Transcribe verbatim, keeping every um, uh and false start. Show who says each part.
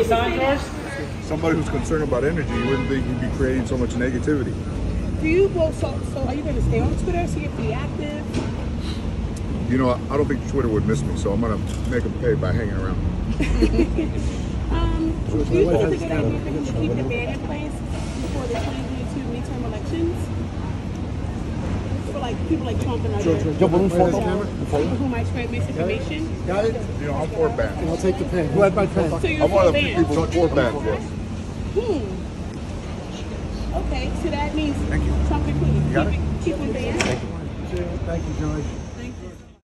Speaker 1: Somebody who's concerned about energy, you wouldn't think you'd be creating so much negativity.
Speaker 2: Do you, well, so, so are you going to stay on Twitter so you can be active?
Speaker 1: You know, I don't think Twitter would miss me, so I'm going to make them pay by hanging around.
Speaker 2: um, do you think it's a good idea for him to keep the ban in place before the twenty twenty-two midterm elections? For like people like Trump and others. People who might spread misinformation.
Speaker 1: Got it? You know, I'm for ban.
Speaker 3: I'll take the pen. Who had my pen?
Speaker 2: So you're
Speaker 1: I'm one
Speaker 2: for
Speaker 1: of the
Speaker 2: ban?
Speaker 1: people for ban, yes.
Speaker 2: Hmm. Okay, so that means
Speaker 1: Thank you.
Speaker 2: Trump can keep,
Speaker 1: got
Speaker 2: keep,
Speaker 1: it?
Speaker 2: keep it banned?
Speaker 3: Thank you, George.